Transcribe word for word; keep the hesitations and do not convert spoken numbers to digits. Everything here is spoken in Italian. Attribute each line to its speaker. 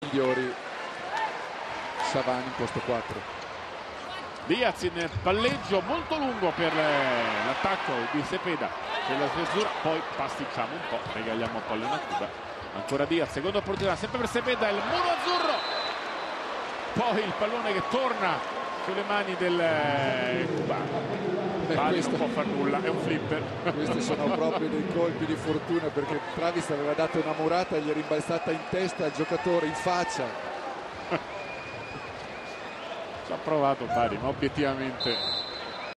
Speaker 1: migliori. Savani in posto quattro.
Speaker 2: Diaz in palleggio molto lungo per l'attacco di Cepeda della Azzurra, poi pasticciamo un po', regaliamo un po' a Cuba. Ancora Diaz, seconda opportunità sempre per Cepeda, il muro azzurro, poi il pallone che torna sulle mani del cubano. Bali non può far nulla, è un flipper.
Speaker 1: Questi sono proprio dei colpi di fortuna, perché Travis aveva dato una murata e gli è rimbalzata in testa al giocatore, in faccia.
Speaker 2: Ci ha provato Bari, ma obiettivamente